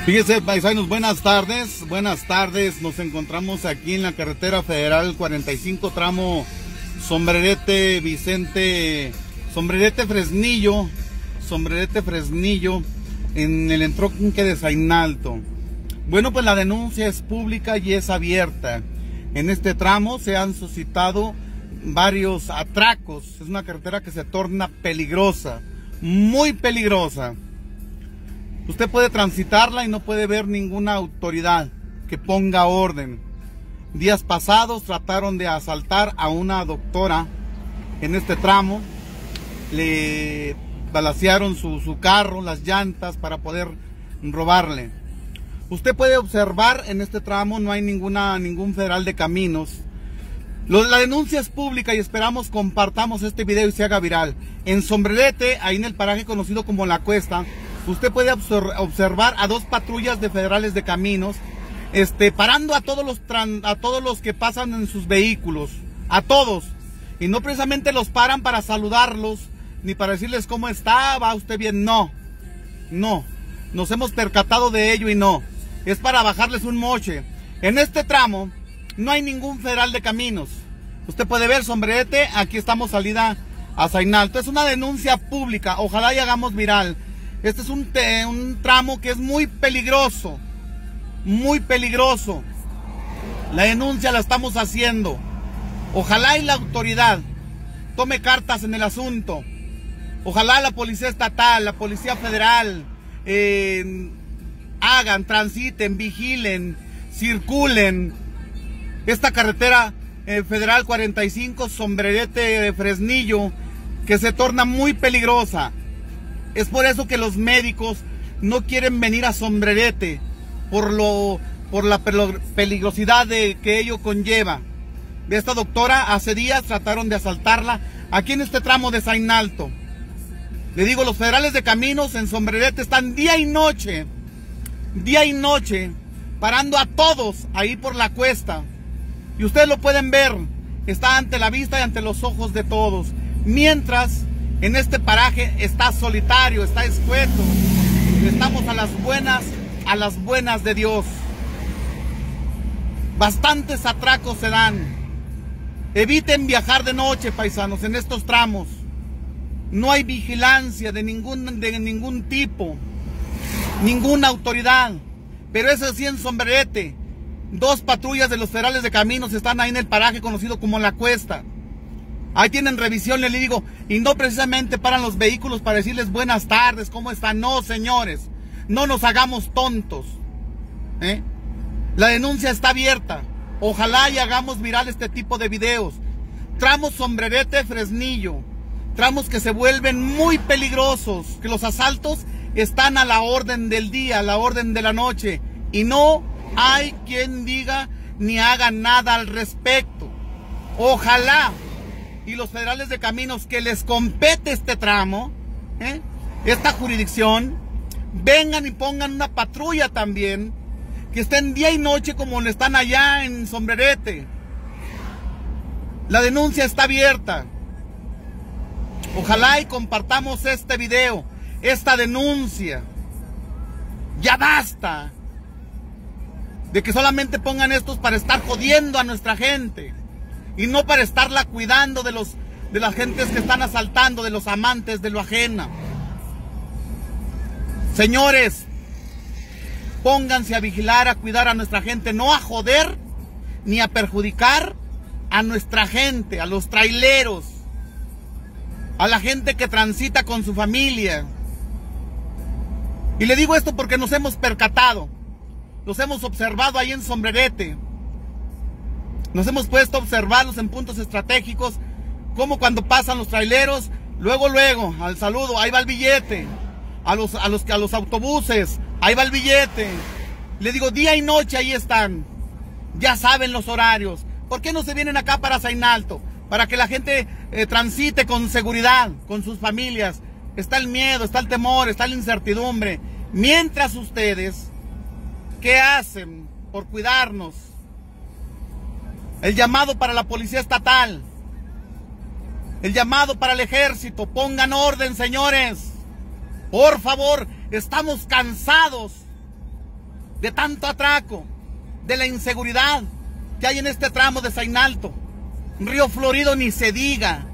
Fíjese, paisanos, buenas tardes, nos encontramos aquí en la carretera federal 45, tramo Sombrerete Fresnillo, en el entronque de Zainalto. Bueno, pues la denuncia es pública y es abierta. En este tramo se han suscitado varios atracos, es una carretera que se torna peligrosa, muy peligrosa. Usted puede transitarla y no puede ver ninguna autoridad que ponga orden. Días pasados trataron de asaltar a una doctora en este tramo. Le balacearon su carro, las llantas para poder robarle. Usted puede observar en este tramo no hay ningún federal de caminos. La denuncia es pública y esperamos compartamos este video y se haga viral. En Sombrerete, ahí en el paraje conocido como La Cuesta, usted puede observar a dos patrullas de federales de caminos, parando a todos los que pasan en sus vehículos, a todos. Y no precisamente los paran para saludarlos, ni para decirles cómo está, va usted bien, no. Nos hemos percatado de ello y no. Es para bajarles un moche. En este tramo no hay ningún federal de caminos. Usted puede ver Sombrerete, aquí estamos salida a Zainalto. Es una denuncia pública, ojalá y hagamos viral. Este es un tramo que es muy peligroso, muy peligroso. La denuncia la estamos haciendo. Ojalá y la autoridad tome cartas en el asunto. Ojalá la policía estatal, la policía federal, transiten, vigilen, circulen. Esta carretera federal 45, Sombrerete Fresnillo, que se torna muy peligrosa. Es por eso que los médicos no quieren venir a Sombrerete, por la peligrosidad que ello conlleva. De esta doctora, hace días trataron de asaltarla aquí en este tramo de Zainalto. Le digo, los federales de caminos en Sombrerete están día y noche, parando a todos ahí por La Cuesta. Y ustedes lo pueden ver, está ante la vista y ante los ojos de todos. Mientras en este paraje está solitario, está escueto. Estamos a las buenas de Dios. Bastantes atracos se dan. Eviten viajar de noche, paisanos, en estos tramos. No hay vigilancia de ningún tipo, ninguna autoridad. Pero eso sí, en Sombrerete, dos patrullas de los federales de caminos están ahí en el paraje conocido como La Cuesta. Ahí tienen revisión, les digo, y no precisamente paran los vehículos para decirles buenas tardes, ¿cómo están? No, señores, no nos hagamos tontos. La denuncia está abierta. Ojalá y hagamos viral este tipo de videos. Tramos Sombrerete Fresnillo, tramos que se vuelven muy peligrosos, que los asaltos están a la orden del día, a la orden de la noche, y no hay quien diga ni haga nada al respecto. Ojalá y los federales de caminos que les compete este tramo, esta jurisdicción, vengan y pongan una patrulla también, que estén día y noche como le están allá en Sombrerete. La denuncia está abierta. Ojalá y compartamos este video, esta denuncia. Ya basta de que solamente pongan estos para estar jodiendo a nuestra gente y no para estarla cuidando de las gentes que están asaltando, de los amantes de lo ajeno. Señores, pónganse a vigilar, a cuidar a nuestra gente, no a joder ni a perjudicar a nuestra gente, a los traileros, a la gente que transita con su familia. Y le digo esto porque nos hemos percatado, los hemos observado ahí en Sombrerete. Nos hemos puesto a observarlos en puntos estratégicos, como cuando pasan los traileros, luego, al saludo, ahí va el billete. A los autobuses, ahí va el billete. Le digo, día y noche ahí están. Ya saben los horarios. ¿Por qué no se vienen acá para Zainalto? Para que la gente transite con seguridad, con sus familias. Está el miedo, está el temor, está la incertidumbre. Mientras ustedes, ¿qué hacen por cuidarnos? El llamado para la policía estatal, el llamado para el ejército, pongan orden, señores. Por favor, estamos cansados de tanto atraco, de la inseguridad que hay en este tramo de Zainalto. Río Florido ni se diga.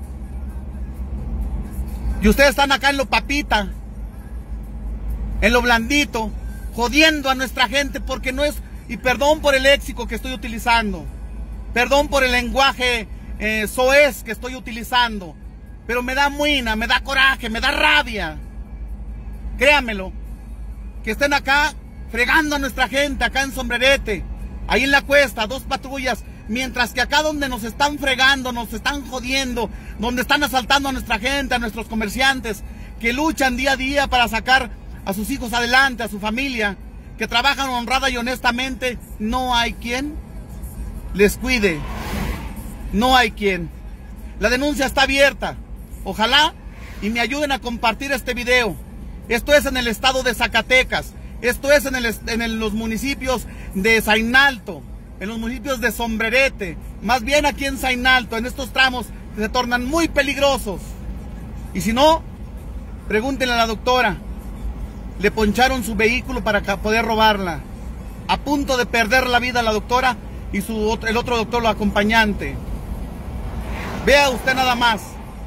Y ustedes están acá en lo papita, en lo blandito, jodiendo a nuestra gente porque no es... Y perdón por el léxico que estoy utilizando, perdón por el lenguaje soez que estoy utilizando, pero me da muina, me da coraje, me da rabia. Créanmelo, que estén acá fregando a nuestra gente, acá en Sombrerete, ahí en la cuesta, 2 patrullas, mientras que acá donde nos están fregando, nos están jodiendo, donde están asaltando a nuestra gente, a nuestros comerciantes, que luchan día a día para sacar a sus hijos adelante, a su familia, que trabajan honrada y honestamente, no hay quien les cuide, no hay quien. La denuncia está abierta, ojalá y me ayuden a compartir este video. Esto es en el estado de Zacatecas, esto es en los municipios de Zainalto, en los municipios de Sombrerete, más bien aquí en Zainalto, en estos tramos que se tornan muy peligrosos. Y si no, pregúntenle a la doctora. Le poncharon su vehículo para poder robarla. A punto de perder la vida la doctora y el otro doctor, lo acompañante. Vea usted nada más.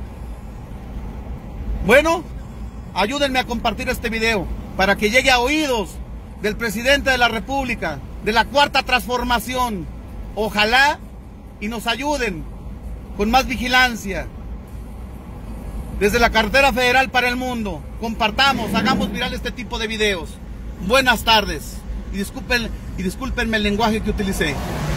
Bueno, ayúdenme a compartir este video para que llegue a oídos del presidente de la República, de la Cuarta Transformación. Ojalá y nos ayuden con más vigilancia. Desde la carretera federal para el mundo, compartamos, hagamos viral este tipo de videos. Buenas tardes y discúlpenme el lenguaje que utilicé.